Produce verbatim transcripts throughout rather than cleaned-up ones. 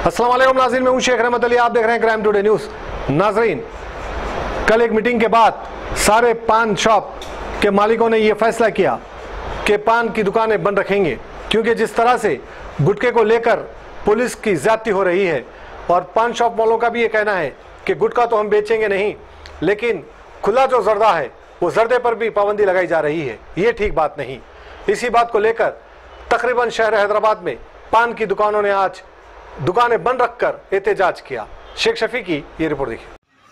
अस्सलाम वालेकुम नाज़रीन, मैं हूं शेख रहमत अली, आप देख रहे हैं क्राइम टुडे न्यूज़। नाज़रीन, कल एक मीटिंग के बाद सारे पान शॉप के मालिकों ने यह फैसला किया कि पान की दुकानें बंद रखेंगे, क्योंकि जिस तरह से गुटखे को लेकर पुलिस की ज्यादती हो रही है और पान शॉप वालों का भी ये कहना है कि गुटखा तो हम बेचेंगे नहीं, लेकिन खुला जो जर्दा है वो जर्दे पर भी पाबंदी लगाई जा रही है। ये ठीक बात नहीं। इसी बात को लेकर तकरीबन शहर हैदराबाद में पान की दुकानों ने आज दुकानें बंद रखकर एहतजाज किया। शेख शफी की ये रिपोर्ट देखिए।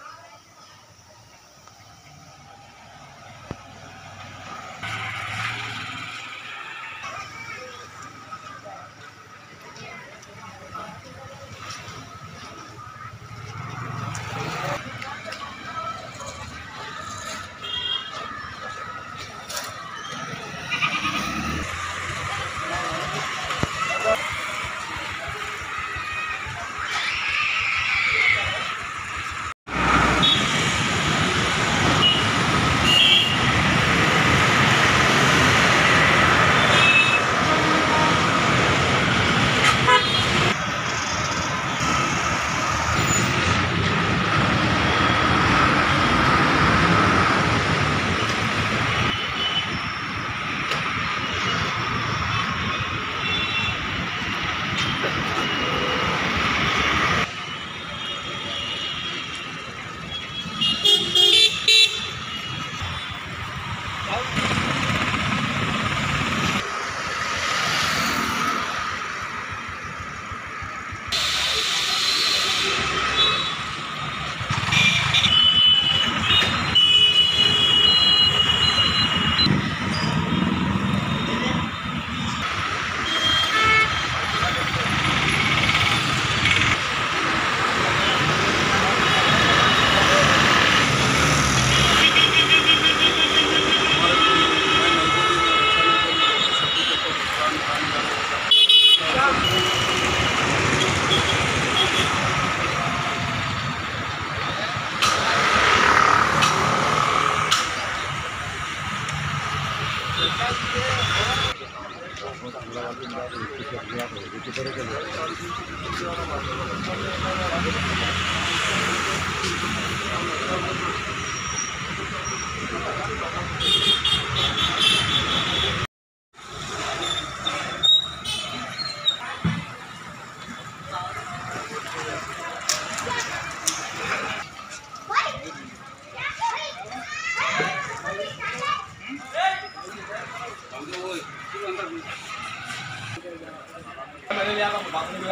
मैंने लिया था बात नहीं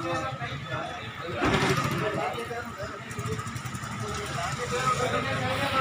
किया।